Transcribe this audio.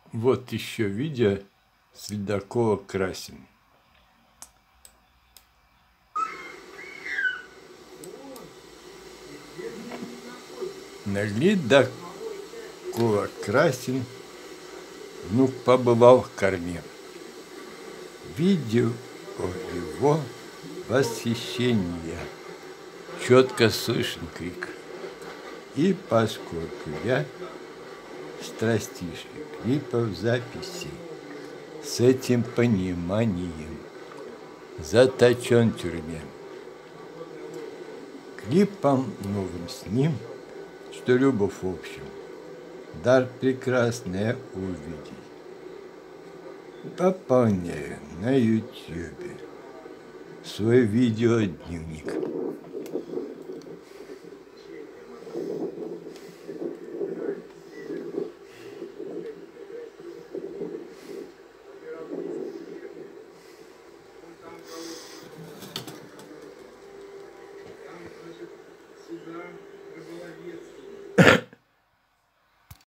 Вот еще видео с ледокола Красин. На ледокола Красин внук побывал в корме. Видео его восхищения. Четко слышен крик. И поскольку я страстишки клипов записей с этим пониманием заточен в тюрьме, клипом новым с ним, что любовь в общем, дар прекрасное увидеть. Пополняю на ютубе свой видеодневник. Сюда, Рыболовецкий.